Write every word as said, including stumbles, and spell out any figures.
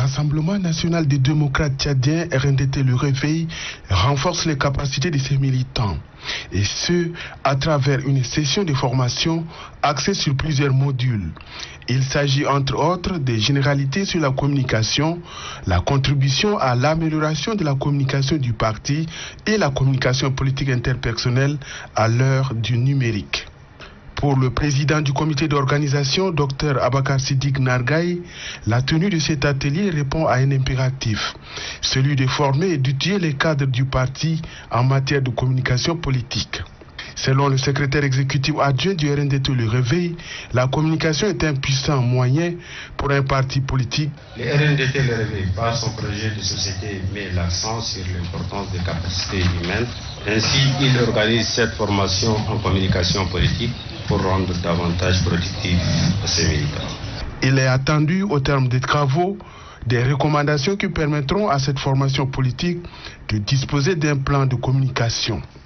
Rassemblement national des démocrates tchadiens, R N D T Le Réveil, renforce les capacités de ses militants. Et ce, à travers une session de formation axée sur plusieurs modules. Il s'agit entre autres des généralités sur la communication, la contribution à l'amélioration de la communication du parti et la communication politique interpersonnelle à l'heure du numérique. Pour le président du comité d'organisation, Dr Abakar Siddiq Nargaï, la tenue de cet atelier répond à un impératif, celui de former et d'utiliser les cadres du parti en matière de communication politique. Selon le secrétaire exécutif adjoint du R N D T Le Réveil, la communication est un puissant moyen pour un parti politique. Le R N D T Le Réveil, par son projet de société, met l'accent sur l'importance des capacités humaines. Ainsi, il organise cette formation en communication politique pour rendre davantage productif à ses militants. Il est attendu, au terme des travaux, des recommandations qui permettront à cette formation politique de disposer d'un plan de communication.